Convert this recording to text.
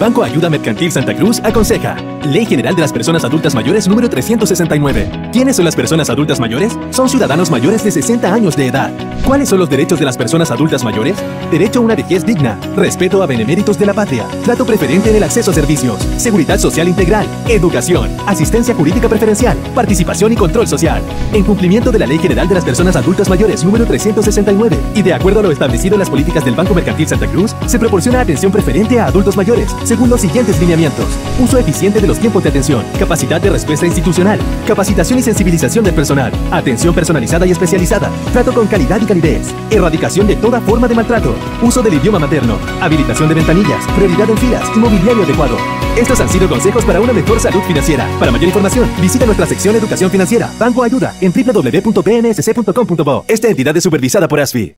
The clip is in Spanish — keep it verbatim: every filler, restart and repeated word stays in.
Banco Ayuda Mercantil Santa Cruz aconseja. Ley General de las Personas Adultas Mayores número trescientos sesenta y nueve. ¿Quiénes son las personas adultas mayores? Son ciudadanos mayores de sesenta años de edad. ¿Cuáles son los derechos de las personas adultas mayores? Derecho a una vejez digna, respeto a beneméritos de la patria, trato preferente en el acceso a servicios, seguridad social integral, educación, asistencia jurídica preferencial, participación y control social. En cumplimiento de la Ley General de las Personas Adultas Mayores número trescientos sesenta y nueve y de acuerdo a lo establecido en las políticas del Banco Mercantil Santa Cruz, se proporciona atención preferente a adultos mayores, según los siguientes lineamientos: uso eficiente de los tiempos de atención, capacidad de respuesta institucional, capacitación y sensibilización del personal, atención personalizada y especializada, trato con calidad y calidez, erradicación de toda forma de maltrato, uso del idioma materno, habilitación de ventanillas, prioridad en filas y mobiliario adecuado. Estos han sido consejos para una mejor salud financiera. Para mayor información, visita nuestra sección Educación Financiera, Banco Ayuda, en doble u doble u doble u punto b n s c punto com punto bo. Esta entidad es supervisada por ASFI.